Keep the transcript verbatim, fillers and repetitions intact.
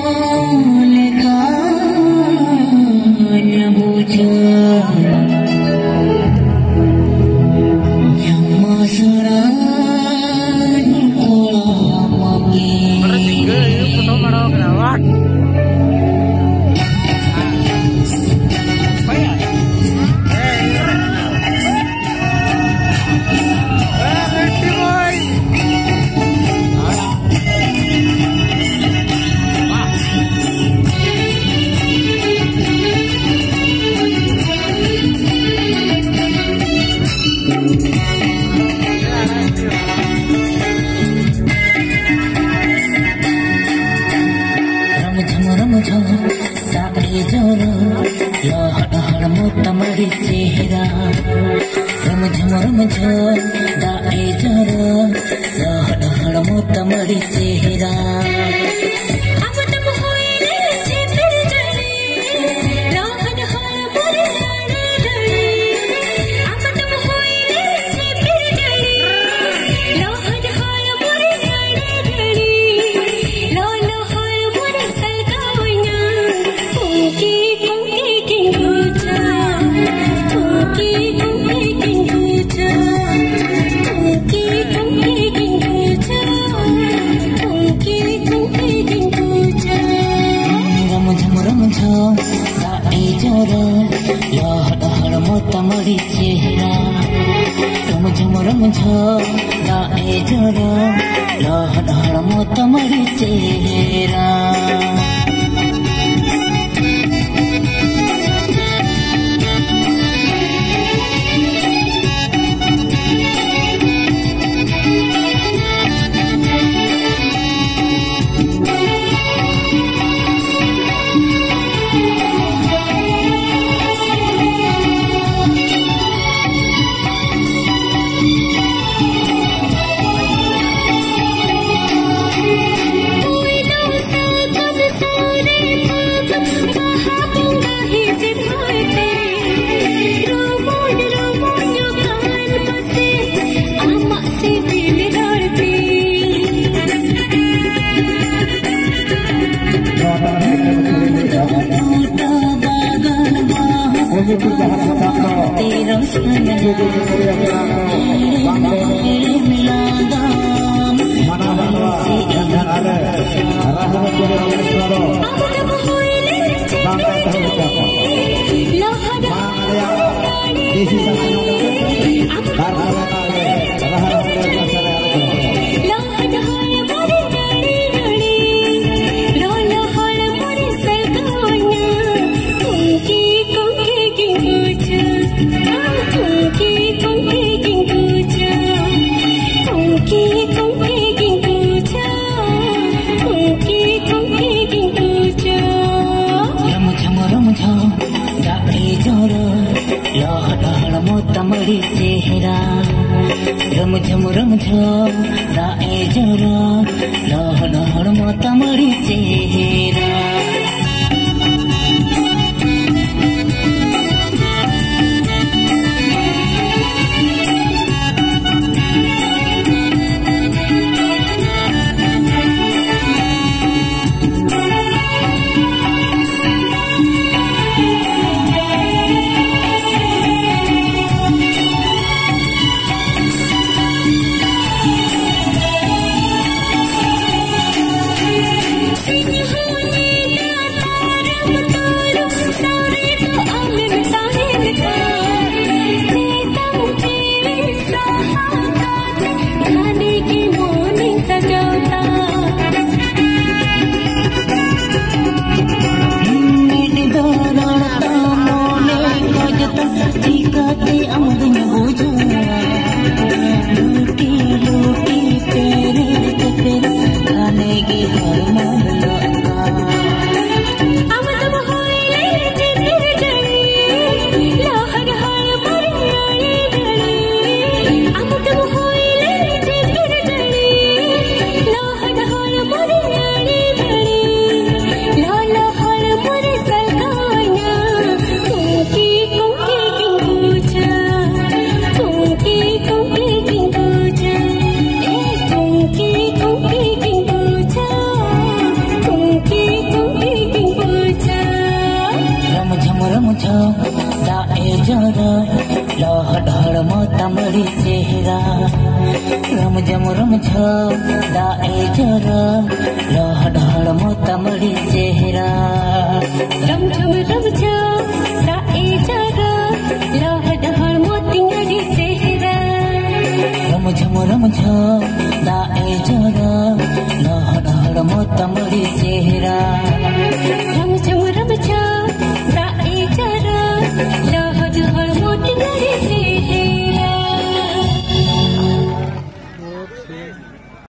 चेहरा रम झम रम झम दाए जरा लहड़ हड़ मोतमरी चेहरा मोतमरी चेहरा रम झम रम झम दाए जरा लहड़ मोतमरी चेहरा मोतमरी चेहरा रम झम रम झम दाए जरा लहड़ मोतमरी चेहरा मोतमड़ी चेहरा रम झम रम झ दाए जरा लह ढहड़ मोतमड़ी चेहरा रम झम रम झ दाए जरा लह ढहड़ मोतमड़ी चेहरा रम झम रम झ दाए जरा लह ढहड़ मोतमड़ी चेहरा।